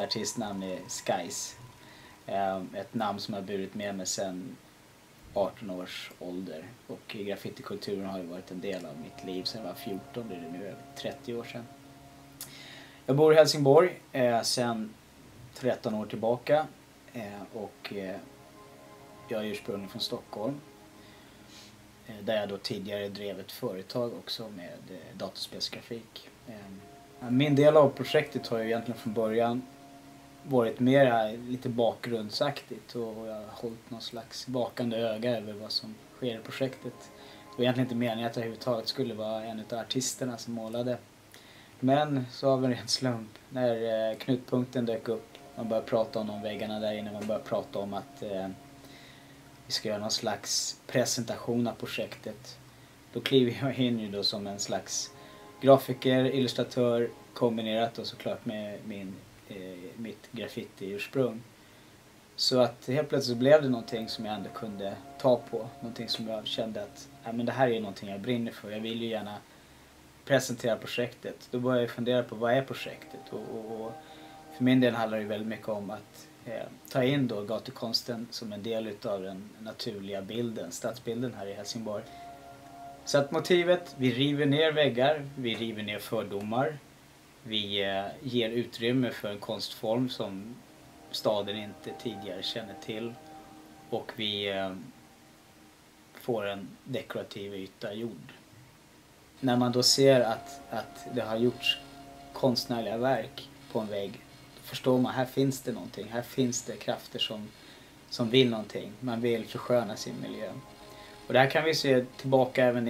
artistnamn är Skies. Ett namn som har burit med mig sedan 18 års ålder. Och graffitikulturen har ju varit en del av mitt liv sedan jag var 14, det är nu över 30 år sedan. Jag bor i Helsingborg sedan 13 år tillbaka och jag är ursprungligen från Stockholm. Där jag då tidigare drev ett företag också med datorspelsgrafik. Min del av projektet har ju egentligen från början varit mer lite bakgrundsaktigt och jag har hållit någon slags vakande öga över vad som sker i projektet. Det var egentligen inte meningen att jag överhuvudtaget skulle vara en av artisterna som målade. Men så av en ren slump, när knutpunkten dök upp, man började prata om de väggarna där inne, man började prata om att vi ska göra någon slags presentation av projektet. Då kliver jag in ju då som en slags grafiker, illustratör, kombinerat då såklart med mitt graffiti-ursprung. Så att helt plötsligt blev det någonting som jag ändå kunde ta på. Någonting som jag kände att men det här är någonting jag brinner för. Jag vill ju gärna presentera projektet. Då började jag fundera på vad är projektet. Och för min del handlar det väldigt mycket om att ta in då gatukonsten som en del utav den naturliga bilden, stadsbilden här i Helsingborg. Så att motivet, vi river ner väggar, vi river ner fördomar. Vi ger utrymme för en konstform som staden inte tidigare känner till. Och vi får en dekorativ yta gjord. När man då ser att det har gjorts konstnärliga verk på en vägg, då förstår man, här finns det någonting. Här finns det krafter som vill någonting. Man vill försköna sin miljö. Och det här kan vi se tillbaka även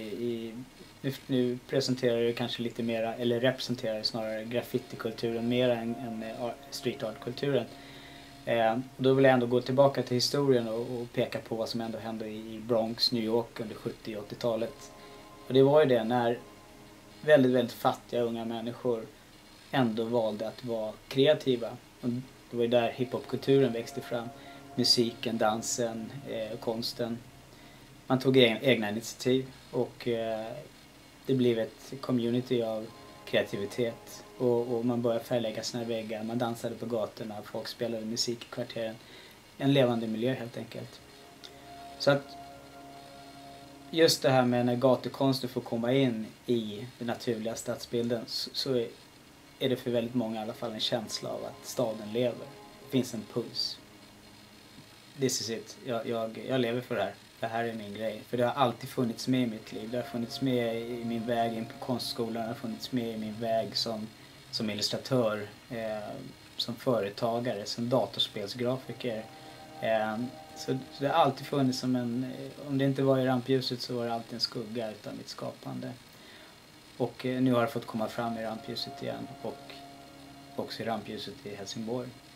nu presenterar det kanske lite mera, eller representerar snarare graffitikulturen mer än street art-kulturen. Då vill jag ändå gå tillbaka till historien och peka på vad som ändå hände i Bronx, New York under 70- och 80-talet. Och det var ju det när väldigt, väldigt fattiga unga människor ändå valde att vara kreativa. Och det var ju där hiphopkulturen växte fram. Musiken, dansen, konsten. Man tog egna initiativ och det blev ett community av kreativitet. Och man började färglägga sina väggar, man dansade på gatorna, folk spelade musik i kvarteren. En levande miljö helt enkelt. Så att just det här med när gatukonsten får komma in i den naturliga stadsbilden så är det för väldigt många i alla fall en känsla av att staden lever. Det finns en puls. This is it. Jag lever för det här. Det här är min grej. För det har alltid funnits med i mitt liv. Det har funnits med i min väg in på konstskolan. Det har funnits med i min väg som illustratör, som företagare, som datorspelsgrafiker. Så det har alltid funnits som om det inte var i rampljuset så var det alltid en skugga utav mitt skapande. Och nu har det fått komma fram i rampljuset igen och också i rampljuset i Helsingborg.